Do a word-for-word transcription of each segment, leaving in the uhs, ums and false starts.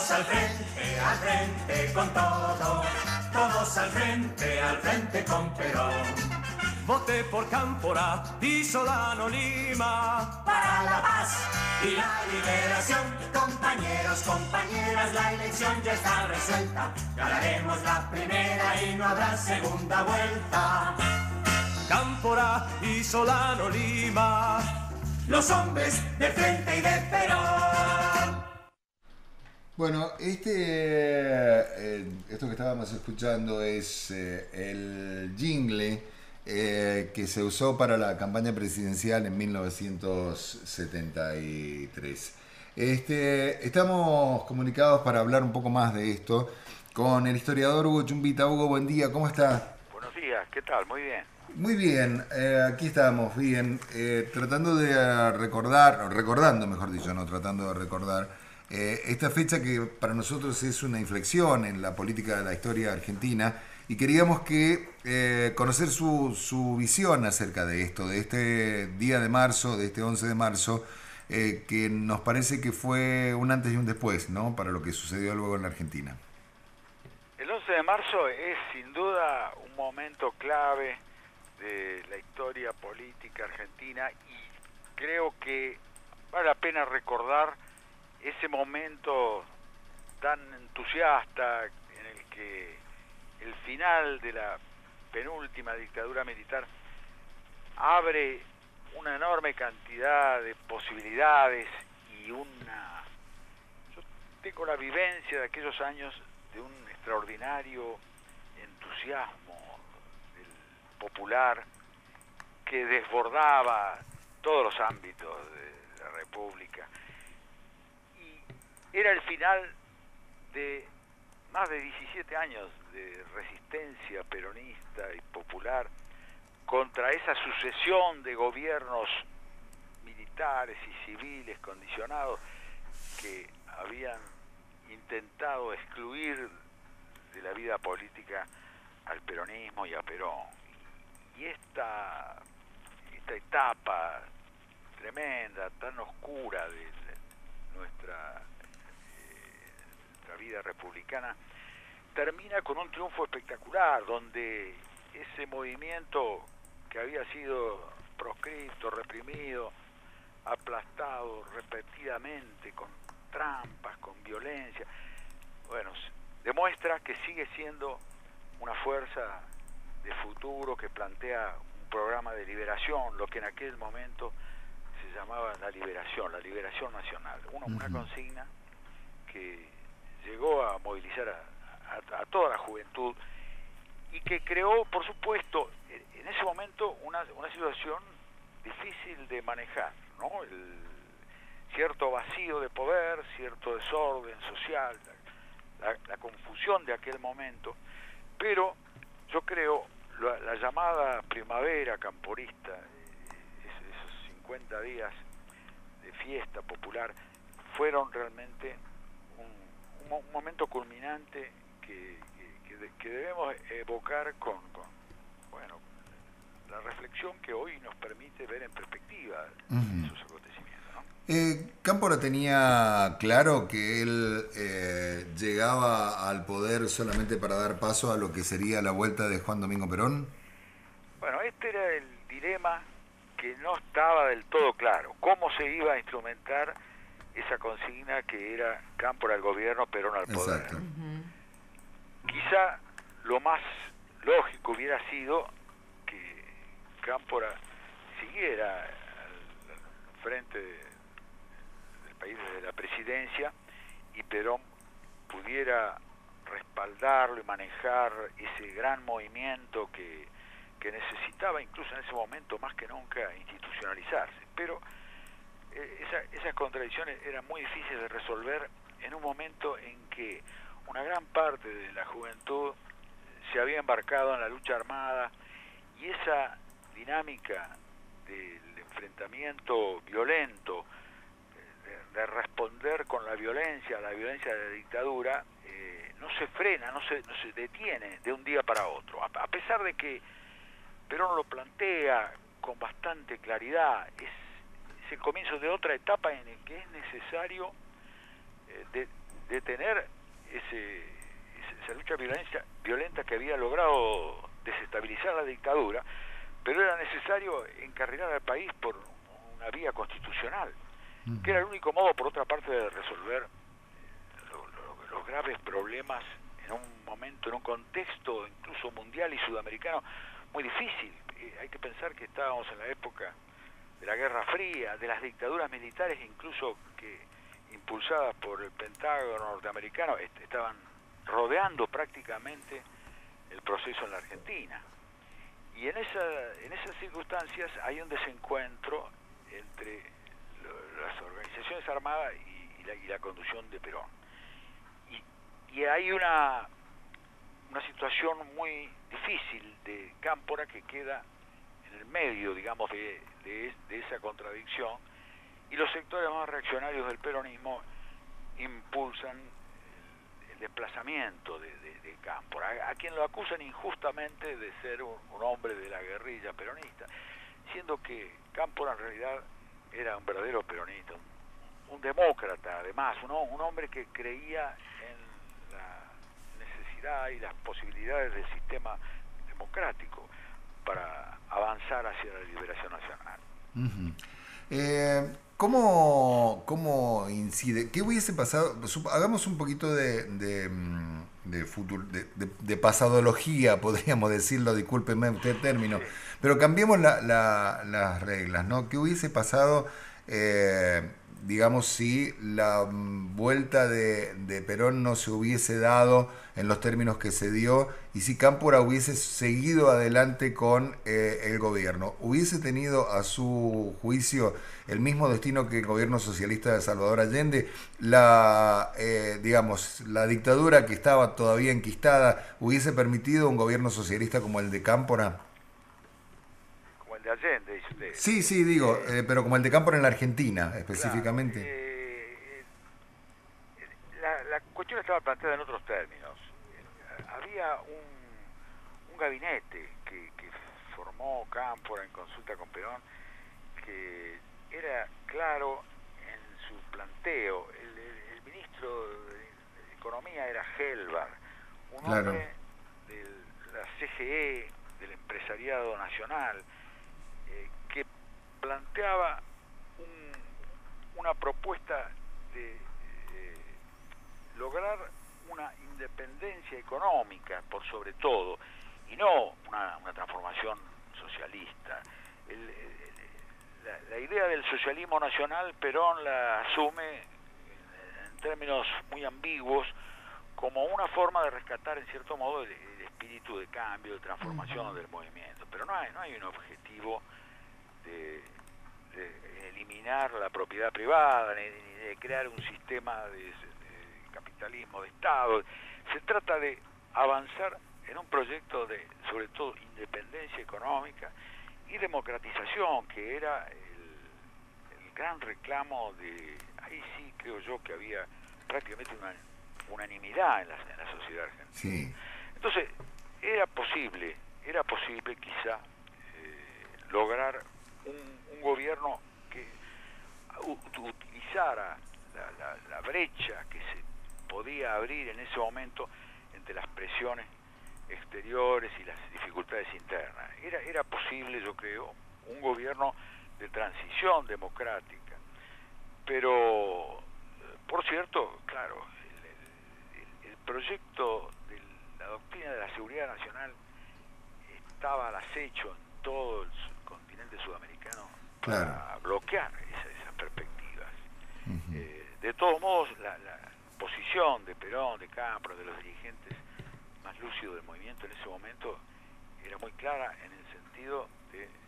Todos al frente, al frente con todo, todos al frente, al frente con Perón. Voté por Cámpora y Solano Lima. Para la paz y la liberación, compañeros, compañeras, la elección ya está resuelta. Ganaremos la primera y no habrá segunda vuelta. Cámpora y Solano Lima, los hombres de frente y de Perón. Bueno, este, eh, esto que estábamos escuchando es eh, el jingle Eh, que se usó para la campaña presidencial en mil novecientos setenta y tres. Este, estamos comunicados para hablar un poco más de esto con el historiador Hugo Chumbita. Hugo, buen día, ¿cómo está? Buenos días, ¿qué tal? Muy bien. Muy bien, eh, aquí estamos, bien, eh, tratando de recordar, o recordando mejor dicho, no tratando de recordar, eh, esta fecha que para nosotros es una inflexión en la política de la historia argentina. Y queríamos que eh, conocer su, su visión acerca de esto, de este día de marzo, de este once de marzo, eh, que nos parece que fue un antes y un después, ¿no?, para lo que sucedió luego en la Argentina. El once de marzo es sin duda un momento clave de la historia política argentina y creo que vale la pena recordar ese momento tan entusiasta en el que el final de la penúltima dictadura militar abre una enorme cantidad de posibilidades y una... Yo tengo la vivencia de aquellos años de un extraordinario entusiasmo del popular que desbordaba todos los ámbitos de la República. Y era el final de más de diecisiete años de resistencia peronista y popular contra esa sucesión de gobiernos militares y civiles condicionados que habían intentado excluir de la vida política al peronismo y a Perón. Y esta, esta etapa tremenda, tan oscura de nuestra la vida republicana, termina con un triunfo espectacular, donde ese movimiento que había sido proscripto, reprimido, aplastado repetidamente, con trampas, con violencia, bueno, demuestra que sigue siendo una fuerza de futuro que plantea un programa de liberación, lo que en aquel momento se llamaba la liberación, la liberación nacional, una, uh-huh. una consigna que llegó a movilizar a, a, a toda la juventud y que creó, por supuesto, en ese momento una, una situación difícil de manejar, ¿no? El cierto vacío de poder, cierto desorden social, la, la confusión de aquel momento, pero yo creo la, la llamada primavera camporista, esos cincuenta días de fiesta popular, fueron realmente un momento culminante que, que, que debemos evocar con, con bueno, la reflexión que hoy nos permite ver en perspectiva uh-huh. esos acontecimientos, ¿no? Eh, Cámpora tenía claro que él eh, llegaba al poder solamente para dar paso a lo que sería la vuelta de Juan Domingo Perón. Bueno, este era el dilema que no estaba del todo claro. ¿Cómo se iba a instrumentar esa consigna que era Cámpora al gobierno, Perón al poder? Exacto. Uh-huh. Quizá lo más lógico hubiera sido que Cámpora siguiera al frente de, del país de la presidencia y Perón pudiera respaldarlo y manejar ese gran movimiento que, que necesitaba incluso en ese momento más que nunca institucionalizarse. Pero Esa, esas contradicciones eran muy difíciles de resolver en un momento en que una gran parte de la juventud se había embarcado en la lucha armada y esa dinámica del enfrentamiento violento, de, de responder con la violencia, la violencia de la dictadura, eh, no se frena, no se, no se detiene de un día para otro. A, a pesar de que Perón lo plantea con bastante claridad, es el comienzo de otra etapa en el que es necesario eh, de, detener ese, esa lucha violencia, violenta que había logrado desestabilizar la dictadura, pero era necesario encarrilar al país por una vía constitucional, uh-huh. que era el único modo, por otra parte, de resolver lo, lo, los graves problemas en un momento, en un contexto incluso mundial y sudamericano muy difícil. Eh, hay que pensar que estábamos en la época de la Guerra Fría, de las dictaduras militares, incluso que impulsadas por el Pentágono norteamericano, est estaban rodeando prácticamente el proceso en la Argentina. Y en, esa, en esas circunstancias hay un desencuentro entre lo, las organizaciones armadas y, y, la, y la conducción de Perón. Y, y hay una, una situación muy difícil de Cámpora que queda en el medio, digamos, de, de, de esa contradicción, y los sectores más reaccionarios del peronismo impulsan el, el desplazamiento de, de, de Cámpora, a, a quien lo acusan injustamente de ser un, un hombre de la guerrilla peronista, siendo que Cámpora en realidad era un verdadero peronista, un, un demócrata además, un, un hombre que creía en la necesidad y las posibilidades del sistema democrático para avanzar hacia la liberación nacional. Uh-huh. eh, ¿cómo, ¿Cómo incide? ¿Qué hubiese pasado? Hagamos un poquito de, de, de, futuro, de, de, de pasadología, podríamos decirlo, discúlpeme usted el término, pero cambiemos la, la, las reglas, ¿no? ¿Qué hubiese pasado, eh, digamos, si la vuelta de, de Perón no se hubiese dado en los términos que se dio y si Cámpora hubiese seguido adelante con eh, el gobierno? ¿Hubiese tenido a su juicio el mismo destino que el gobierno socialista de Salvador Allende? La, eh, digamos, la dictadura que estaba todavía enquistada, ¿hubiese permitido un gobierno socialista como el de Cámpora? Como el de Allende, dice usted. Sí, sí, digo, eh, pero como el de Cámpora en la Argentina, específicamente. Claro, eh, la, la cuestión estaba planteada en otros términos. Había un, un gabinete que, que formó Cámpora en consulta con Perón, que era claro en su planteo. El, el, el ministro de Economía era Gelbar, un claro. hombre de la C G E, del empresariado nacional, eh, que planteaba un, una propuesta de eh, lograr una independencia económica por sobre todo, y no una, una transformación socialista. El, el, la, la idea del socialismo nacional, Perón la asume en términos muy ambiguos como una forma de rescatar en cierto modo el, el espíritu de cambio, de transformación uh-huh. del movimiento, pero no hay, no hay un objetivo de, de eliminar la propiedad privada, ni, ni de crear un sistema de, de capitalismo de Estado. Se trata de avanzar en un proyecto de, sobre todo, independencia económica y democratización, que era el, el gran reclamo de, ahí sí creo yo que había prácticamente una unanimidad en la, en la sociedad argentina. Sí. Entonces, era posible, era posible quizá eh, lograr un, un gobierno que utilizara la, la, la brecha que se podía abrir en ese momento entre las presiones exteriores y las dificultades internas. Era, era posible, yo creo, un gobierno de transición democrática, pero, por cierto, claro, el, el, el proyecto de la doctrina de la seguridad nacional estaba al acecho en todo el continente sudamericano para claro. bloquear esa, esas perspectivas. Uh-huh. Eh, de todos modos, la, la posición de Perón, de Cámpora, de los dirigentes más lúcidos del movimiento en ese momento era muy clara en el sentido de eh,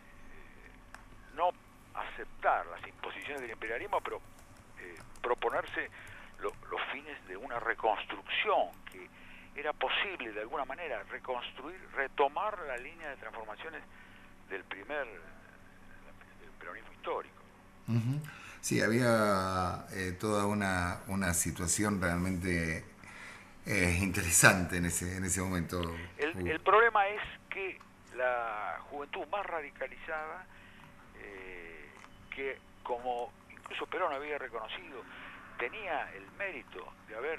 no aceptar las imposiciones del imperialismo, pero eh, proponerse lo, los fines de una reconstrucción, que era posible de alguna manera reconstruir, retomar la línea de transformaciones del primer del peronismo histórico. Uh-huh. Sí, había eh, toda una, una situación realmente eh, interesante en ese, en ese momento. El, el problema es que la juventud más radicalizada, eh, que como incluso Perón había reconocido, tenía el mérito de haber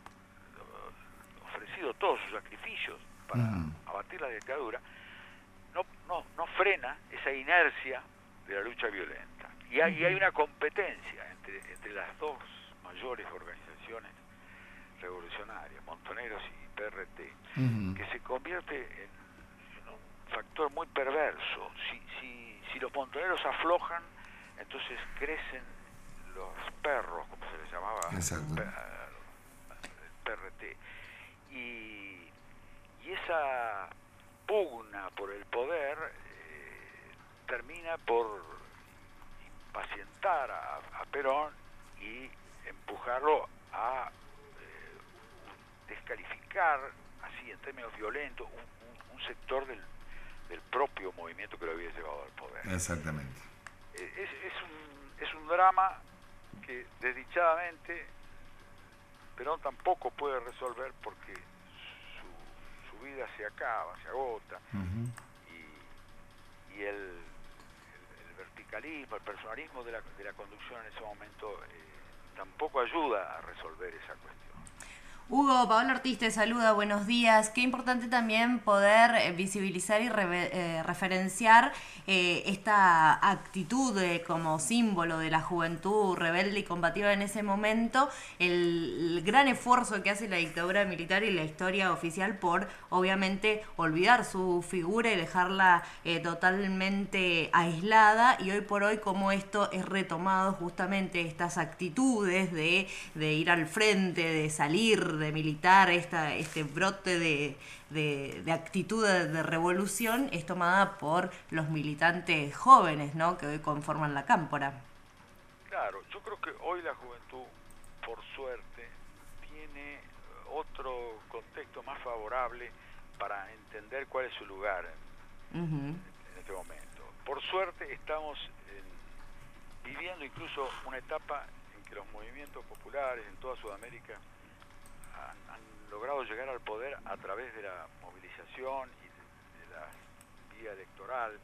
ofrecido todos sus sacrificios para uh-huh. abatir la dictadura, no, no, no frena esa inercia de la lucha violenta. Y hay, y hay una competencia entre, entre las dos mayores organizaciones revolucionarias, Montoneros y P R T, uh-huh. que se convierte en, en un factor muy perverso. Si, si, si los montoneros aflojan, entonces crecen los perros, como se les llamaba, Exacto. el P R T. Y, y esa pugna por el poder eh, termina por impacientar a, a Perón y empujarlo a eh, descalificar, así en términos violentos, un, un, un sector del, del propio movimiento que lo había llevado al poder. Exactamente. Es, es, un, es un drama que desdichadamente Perón tampoco puede resolver porque su, su vida se acaba, se agota, uh-huh. y, y el, el, el verticalismo, el personalismo de la, de la conducción en ese momento eh, tampoco ayuda a resolver esa cuestión. Hugo, Paola Ortiz te saluda, buenos días. Qué importante también poder eh, visibilizar y re, eh, referenciar eh, esta actitud eh, como símbolo de la juventud rebelde y combativa en ese momento, el, el gran esfuerzo que hace la dictadura militar y la historia oficial por, obviamente, olvidar su figura y dejarla eh, totalmente aislada, y hoy por hoy cómo esto es retomado, justamente estas actitudes de, de ir al frente, de salir, de militar, esta, este brote de, de, de actitud de, de revolución es tomada por los militantes jóvenes, ¿no?, que hoy conforman la Cámpora. Claro, yo creo que hoy la juventud, por suerte, tiene otro contexto más favorable para entender cuál es su lugar en, uh-huh. en este momento. Por suerte estamos en, viviendo incluso una etapa en que los movimientos populares en toda Sudamérica Han, han logrado llegar al poder a través de la movilización y de, de la vía electoral,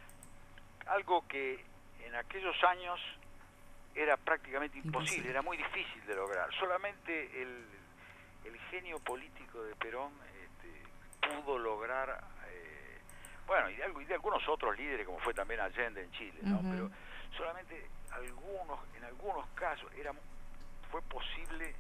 algo que en aquellos años era prácticamente imposible, era muy difícil de lograr. Solamente el, el genio político de Perón este, pudo lograr, eh, bueno, y de, y de algunos otros líderes, como fue también Allende en Chile, ¿no? Uh-huh. Pero solamente algunos, en algunos casos era, fue posible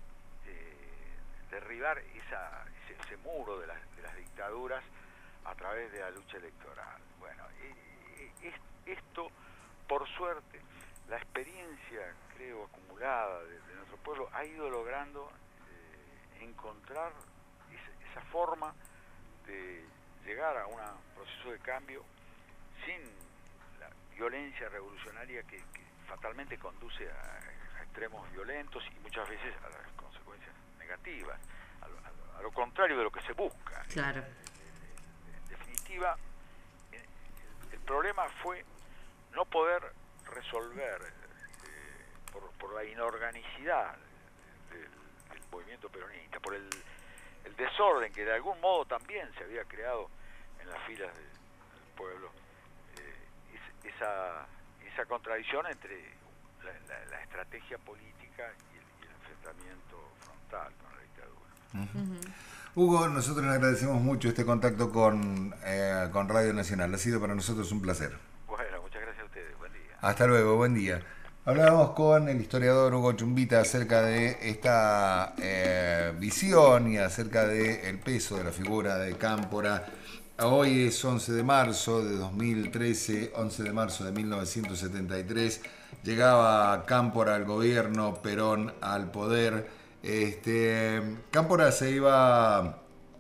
derribar esa, ese, ese muro de las, de las dictaduras a través de la lucha electoral. Bueno, eh, eh, esto, por suerte, la experiencia, creo, acumulada de, de nuestro pueblo ha ido logrando eh, encontrar esa, esa forma de llegar a un proceso de cambio sin la violencia revolucionaria que, que fatalmente conduce a, a extremos violentos y muchas veces a las consecuencias negativas, a lo, a, lo, a lo contrario de lo que se busca. Claro. En, en definitiva, el, el problema fue no poder resolver eh, por, por la inorganicidad del, del movimiento peronista, por el, el desorden que de algún modo también se había creado en las filas de, del pueblo, eh, es, esa, esa contradicción entre la, la, la estrategia política y el, y el enfrentamiento frontal con la dictadura. Uh-huh. Hugo, nosotros le agradecemos mucho este contacto con, eh, con Radio Nacional. Ha sido para nosotros un placer. Bueno, muchas gracias a ustedes. Buen día. Hasta luego, buen día. Hablábamos con el historiador Hugo Chumbita acerca de esta eh, visión y acerca del peso de la figura de Cámpora. Hoy es once de marzo de dos mil trece, once de marzo de mil novecientos setenta y tres. Llegaba Cámpora al gobierno, Perón al poder. Este, Cámpora se iba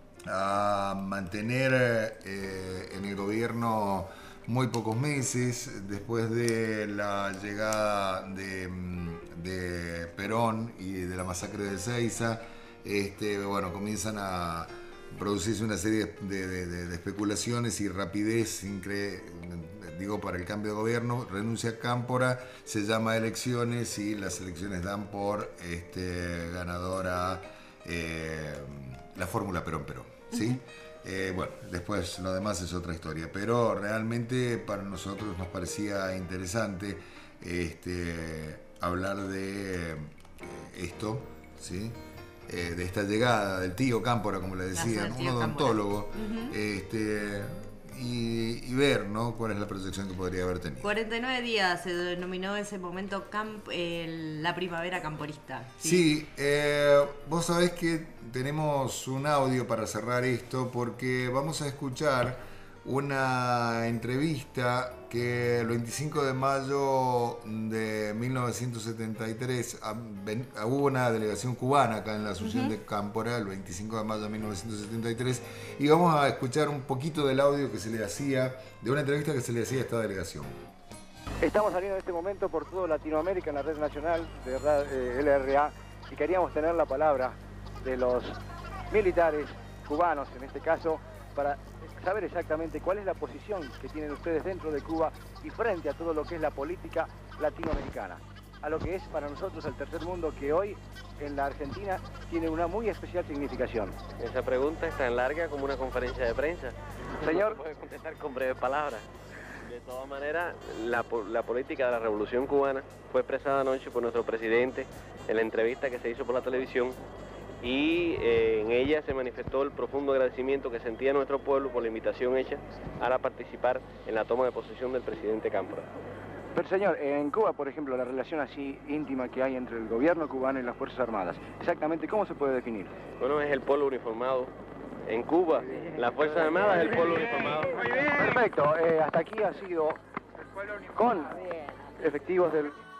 a mantener eh, en el gobierno muy pocos meses después de la llegada de, de Perón y de la masacre de Ezeiza. Este, bueno, comienzan a producirse una serie de, de, de, de especulaciones y rapidez incre, digo para el cambio de gobierno. Renuncia Cámpora, se llama a elecciones y las elecciones dan por este, ganadora eh, la fórmula Perón-Perón, ¿sí? Uh-huh. Eh, bueno, después lo demás es otra historia, pero realmente para nosotros nos parecía interesante este, hablar de eh, esto, ¿sí? Eh, de esta llegada del tío Cámpora, como le decían, un odontólogo, uh-huh. este, y, y ver, ¿no?, cuál es la proyección que podría haber tenido. cuarenta y nueve días se denominó ese momento camp, eh, la primavera camporista. Sí, sí eh, vos sabés que tenemos un audio para cerrar esto, porque vamos a escuchar una entrevista que el veinticinco de mayo de mil novecientos setenta y tres hubo una delegación cubana acá en la Asunción uh-huh. de Cámpora, el veinticinco de mayo de mil novecientos setenta y tres, y vamos a escuchar un poquito del audio que se le hacía, de una entrevista que se le hacía a esta delegación. Estamos saliendo en este momento por toda Latinoamérica en la red nacional de eh, L R A, y queríamos tener la palabra de los militares cubanos, en este caso, para saber exactamente cuál es la posición que tienen ustedes dentro de Cuba y frente a todo lo que es la política latinoamericana, a lo que es para nosotros el tercer mundo, que hoy en la Argentina tiene una muy especial significación. Esa pregunta es tan larga como una conferencia de prensa. Señor, no puede contestar con breves palabras. De todas maneras, la, la política de la Revolución Cubana fue expresada anoche por nuestro presidente en la entrevista que se hizo por la televisión, y eh, en ella se manifestó el profundo agradecimiento que sentía nuestro pueblo por la invitación hecha a participar en la toma de posesión del presidente Cámpora. Pero señor, en Cuba, por ejemplo, la relación así íntima que hay entre el gobierno cubano y las Fuerzas Armadas, ¿exactamente cómo se puede definir? Bueno, es el pueblo uniformado. En Cuba, las Fuerzas Armadas es el pueblo uniformado. Perfecto, eh, hasta aquí ha sido con efectivos del...